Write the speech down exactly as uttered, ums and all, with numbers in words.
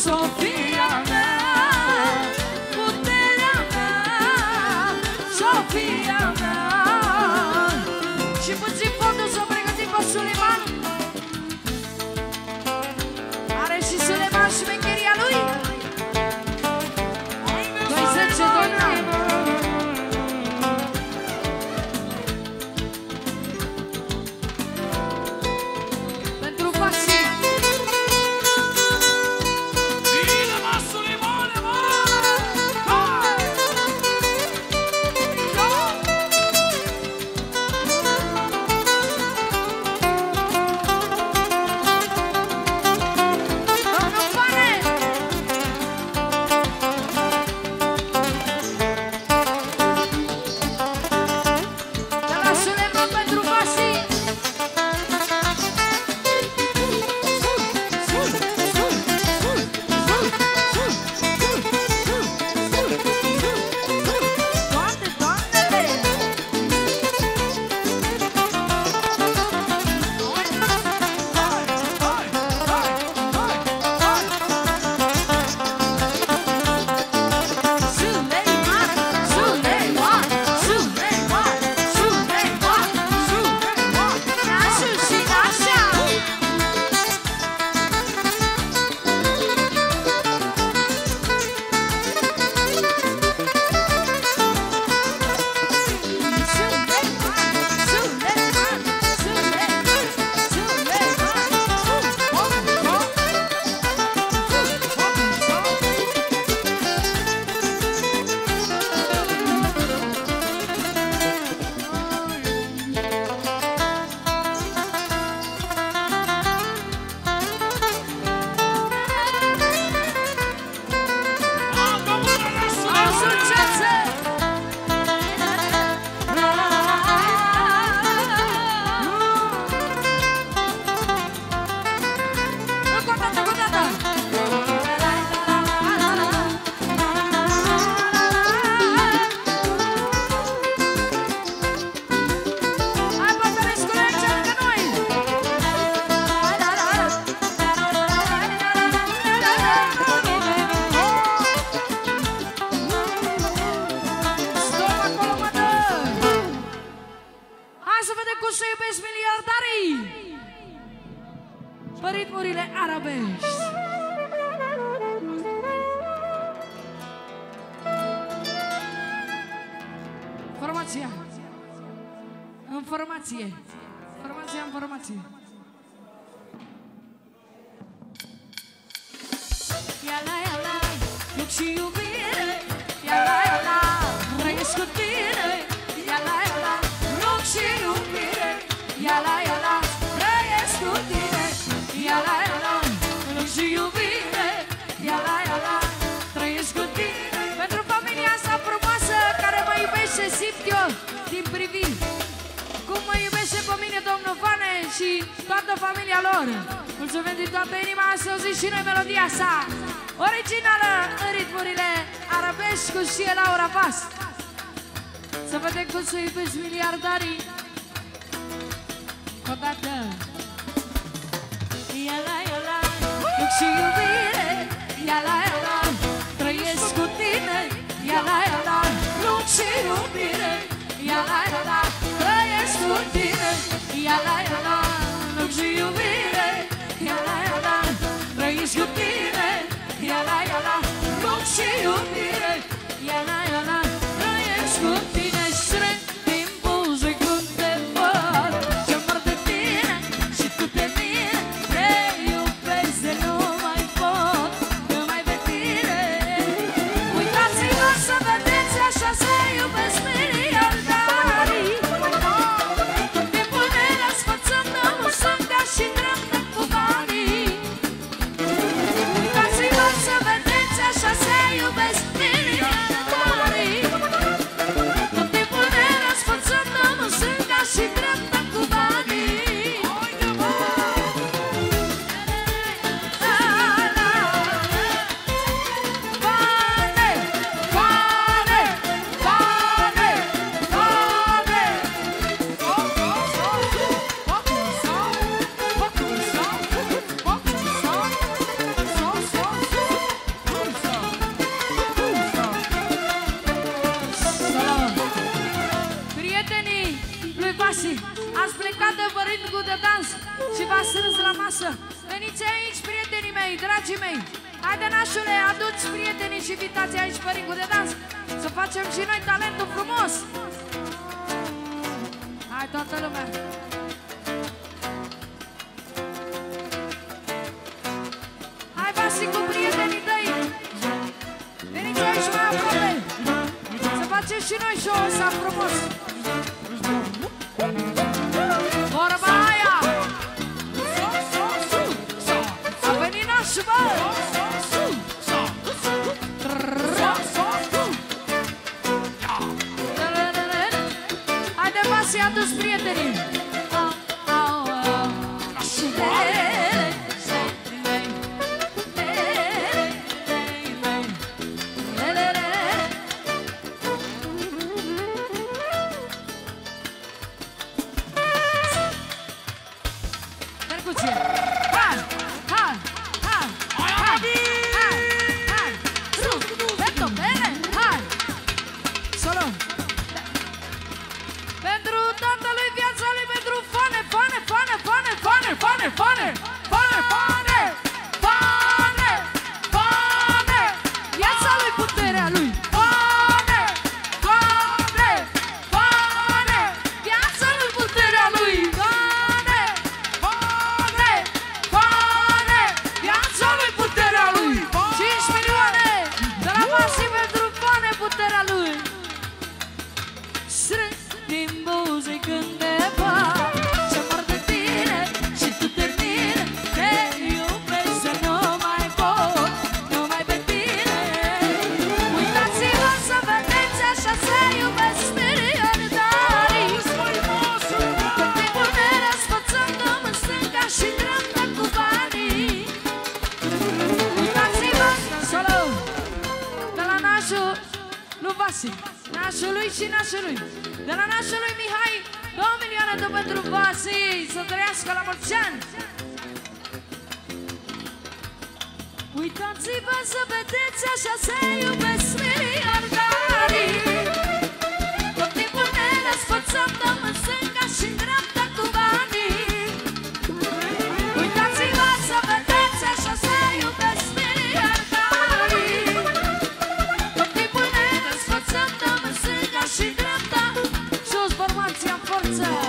Sofia mea, puterea mea, Sofia mea. Și puțin fondul s-o pregătit pe Suleiman. Are și Suleiman șmecheria lui. Doi zece, doi ani. Pentru Vasi. În formație. Formația în formație. Ia-la, ia-la, loc și iubire. Ia-la, ia-la, trăiesc cu tine. Ia-la, ia-la, loc și iubire. Ia-la, ia-la, trăiesc cu tine. Ia-la, ia-la, loc și iubire. Ia-la, ia-la, trăiesc cu tine. Pentru familia asta frumoasă care mă iubește, simt eu din priviri cum mă iubește pe mine domnul Vane și toată familia lor. Mulțumim din toată inima să auziți și noi melodia sa originală în ritmurile arabești cu și Laura Pas. Să vedem cum să iubesc miliardarii. Odată. Ia-la, ia-la, loc și iubire. Ia-la, ia-la, trăiesc cu tine. Ia-la, ia-la, loc și iubire. Ia-la, ia-la, trăiesc cu tine. Ia-la, ia-la, loc și iubire. Ia-la, ia-la, trăiesc cu tine. Ia-la, ia-la, loc și iubire. Ia-la, ia-la, trăiesc cu tine. Strâng din buze când te văd și mor de tine și tu de mine. Te iubesc de nu mai pot, numai pe tine. Uitați-vă să vedeți, așa se iubesc miliardarii. Tot timpul ne răsfățăm, nu sunt dea și îndrămnăm cu banii. Uitați-vă să vedeți, așa se iubesc miliardarii. v-a strâns la masă. Veniți aici, prietenii mei, dragii mei. Haide, nașule, aduți prietenii și invitații aici pe ringul de dans. Să facem și noi talentul frumos. Hai, toată lumea. Hai, Vasi, cu prietenii tăi. Veniți aici mai aproape. Să facem și noi show-ul ăsta frumos. Vorba aia. A venit nașul, bă. Haide, Vasi, adu-ți prietenii. Nașului și nașului. De la nașului Mihai, două milioane de pentru Vasi. Să trăiască la mulți ani. Uitați-vă să vedeți, așa se iubesc miliardarii. Tot timpul ne răsfățăm, dăm în stânga și în dreapta cu banii. Uitați-vă să vedeți, așa se iubesc miliardarii. Tot timpul ne răsfățăm, dăm în stânga și în dreapta. Și-o-ți bărbații în forță.